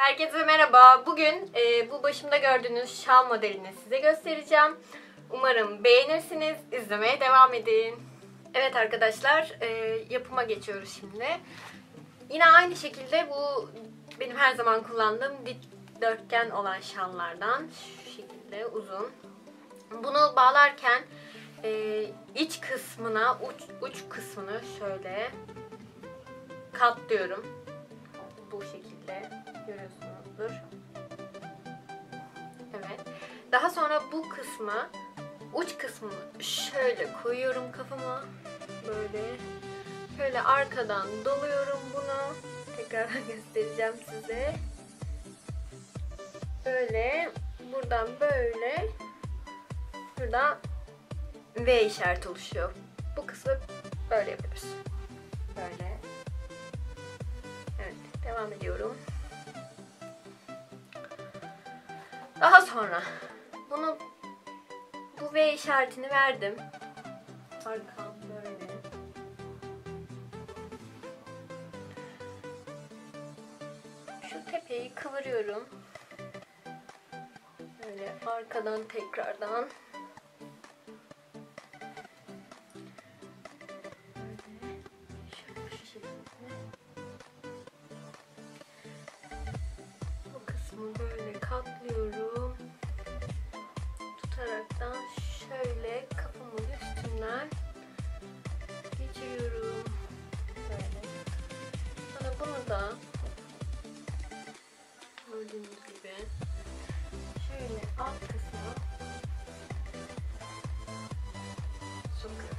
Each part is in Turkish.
Herkese merhaba. Bugün bu başımda gördüğünüz şal modelini size göstereceğim. Umarım beğenirsiniz. İzlemeye devam edin. Evet arkadaşlar, yapıma geçiyoruz şimdi. Yine aynı şekilde bu benim her zaman kullandığım dikdörtgen olan şallardan. Şu şekilde uzun. Bunu bağlarken iç kısmına, uç kısmını şöyle katlıyorum. Bu şekilde görüyorsunuzdur. Evet. Daha sonra bu kısmı, uç kısmını şöyle koyuyorum kafama. Böyle. Şöyle arkadan doluyorum bunu. Tekrardan göstereceğim size. Böyle. Buradan böyle. Buradan V işareti oluşuyor. Bu kısmı böyle yapıyoruz. Böyle. Evet. Devam ediyorum. Daha sonra bu V işaretini verdim. Arkam böyle. Şu tepeyi kıvırıyorum. Böyle arkadan tekrardan. Şu şekilde. Bu kısmı böyle katlıyorum. Tutaraktan şöyle kafamın üstünden geçiriyorum. Böyle. Sonra bunu da gördüğünüz gibi şöyle alt kısmına sokuyorum.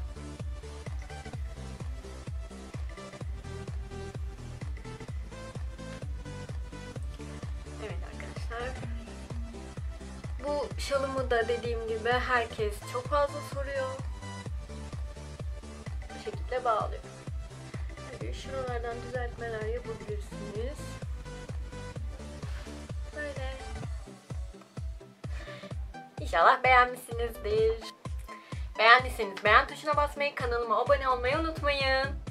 Evet arkadaşlar. Bu şalımı da dediğim gibi herkes çok fazla soruyor. Bu şekilde bağlıyorum. Tabii şuralardan düzeltmeler yapabilirsiniz. Böyle. İnşallah beğenmişsinizdir. Beğendiyseniz beğen tuşuna basmayı, kanalıma abone olmayı unutmayın.